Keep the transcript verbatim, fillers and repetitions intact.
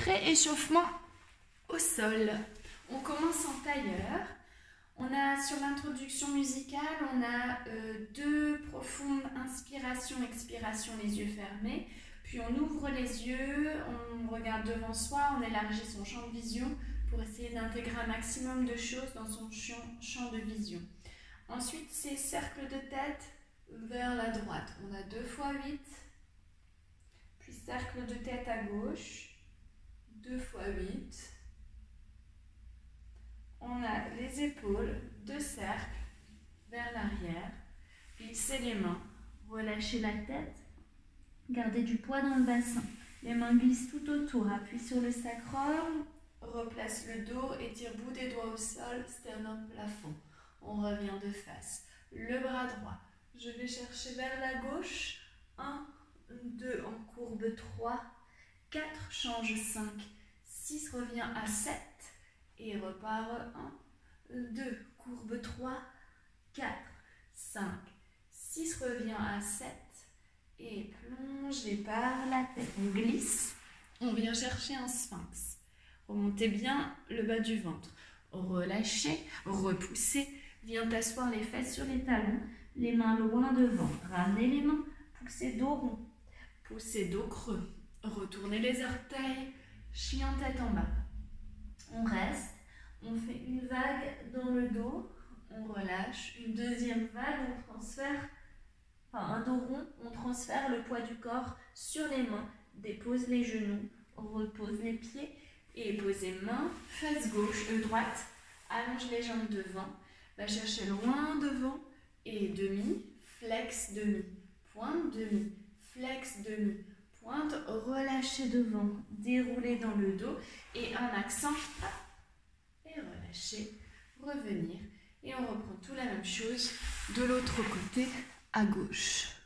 Pré-échauffement au sol. On commence en tailleur. On a sur l'introduction musicale, on a euh, deux profondes inspirations, expirations, les yeux fermés. Puis on ouvre les yeux, on regarde devant soi, on élargit son champ de vision pour essayer d'intégrer un maximum de choses dans son champ, champ de vision. Ensuite, c'est cercle de tête vers la droite. On a deux fois huit. Puis cercle de tête à gauche, deux fois huit. On a les épaules, deux cercles vers l'arrière. Glissez les mains, relâchez la tête, gardez du poids dans le bassin. Les mains glissent tout autour, appuie sur le sacrum, replace le dos, étire bout des doigts au sol, sternum plafond. On revient de face. Le bras droit, je vais chercher vers la gauche. un, deux, en courbe trois, quatre, change cinq, six, revient à sept. Et repart un, deux, courbe trois, quatre, cinq, six, revient à sept. Et plongez par la tête. On glisse. On vient chercher un sphinx. Remontez bien le bas du ventre. Relâchez, repoussez. Viens t'asseoir les fesses sur les talons. Les mains loin devant. Ramenez les mains. Poussez dos rond. Poussez dos creux. Retournez les orteils. Chien tête en bas. On reste, on fait une vague dans le dos, on relâche, une deuxième vague, on transfère, enfin un dos rond, on transfère le poids du corps sur les mains, dépose les genoux, on repose les pieds et posez main, face gauche, euh, droite, allonge les jambes devant, va chercher loin devant et demi, flex demi, pointe demi, flex demi, pointe, relâchez devant, déroulez dans le dos et un accent, et relâchez, revenir et on reprend tout la même chose de l'autre côté à gauche.